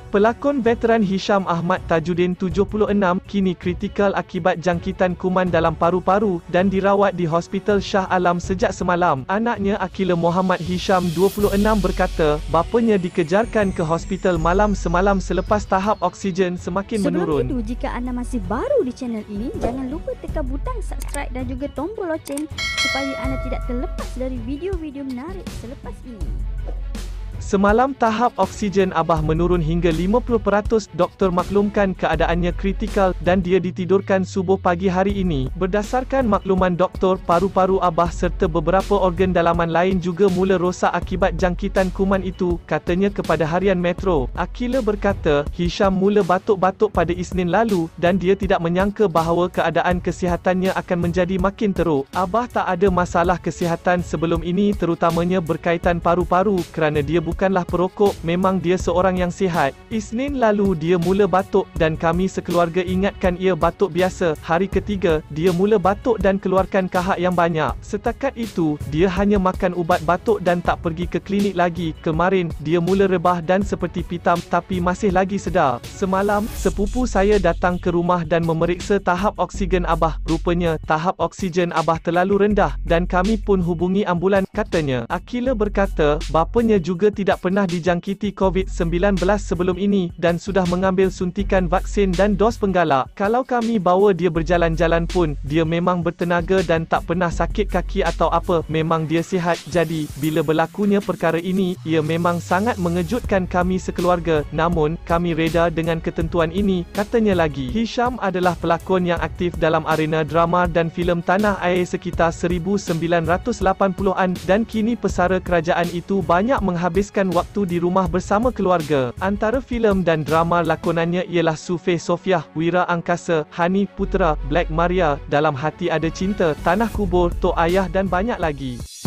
Pelakon veteran Hisham Ahmad Tajuddin 76 kini kritikal akibat jangkitan kuman dalam paru-paru dan dirawat di Hospital Shah Alam sejak semalam. Anaknya Aqila Muhammad Hisham 26 berkata, bapanya dikejarkan ke hospital malam semalam selepas tahap oksigen semakin menurun. Sebelum itu, jika anda masih baru di channel ini, jangan lupa tekan butang subscribe dan juga tombol loceng supaya anda tidak terlepas dari video-video menarik selepas ini. Semalam tahap oksigen Abah menurun hingga 50%. Doktor maklumkan keadaannya kritikal dan dia ditidurkan subuh pagi hari ini. Berdasarkan makluman doktor, paru-paru Abah serta beberapa organ dalaman lain juga mula rosak akibat jangkitan kuman itu, katanya kepada Harian Metro. Aqila berkata, Hisham mula batuk-batuk pada Isnin lalu dan dia tidak menyangka bahawa keadaan kesihatannya akan menjadi makin teruk. Abah tak ada masalah kesihatan sebelum ini, terutamanya berkaitan paru-paru kerana dia bukanlah perokok, memang dia seorang yang sihat. Isnin lalu dia mula batuk dan kami sekeluarga ingatkan ia batuk biasa. Hari ketiga, dia mula batuk dan keluarkan kahak yang banyak. Setakat itu, dia hanya makan ubat batuk dan tak pergi ke klinik lagi. Kemarin, dia mula rebah dan seperti pitam tapi masih lagi sedar. Semalam, sepupu saya datang ke rumah dan memeriksa tahap oksigen Abah. Rupanya, tahap oksigen Abah terlalu rendah dan kami pun hubungi ambulan, katanya. Aqila berkata, bapanya juga tidak pernah dijangkiti COVID-19 sebelum ini dan sudah mengambil suntikan vaksin dan dos penggalak. Kalau kami bawa dia berjalan-jalan pun, dia memang bertenaga dan tak pernah sakit kaki atau apa, memang dia sihat. Jadi, bila berlakunya perkara ini, ia memang sangat mengejutkan kami sekeluarga. Namun, kami reda dengan ketentuan ini, katanya lagi. Hisham adalah pelakon yang aktif dalam arena drama dan filem tanah air sekitar 1980-an dan kini pesara kerajaan itu banyak menghabiskan waktu di rumah bersama keluarga. Antara filem dan drama lakonannya ialah Sufeh Sofiah, Wira Angkasa, Hani Putera, Black Maria, Dalam Hati Ada Cinta, Tanah Kubur, Tok Ayah dan banyak lagi.